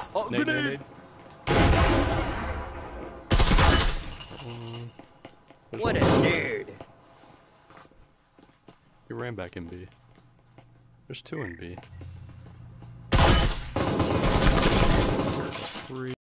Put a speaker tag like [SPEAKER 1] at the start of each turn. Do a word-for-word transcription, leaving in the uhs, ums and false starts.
[SPEAKER 1] Oh,
[SPEAKER 2] Nade,
[SPEAKER 1] grenade!
[SPEAKER 2] nade, nade. Um, there's
[SPEAKER 3] What a
[SPEAKER 2] one.
[SPEAKER 3] nerd.
[SPEAKER 2] He ran back in B. There's two in B. Three.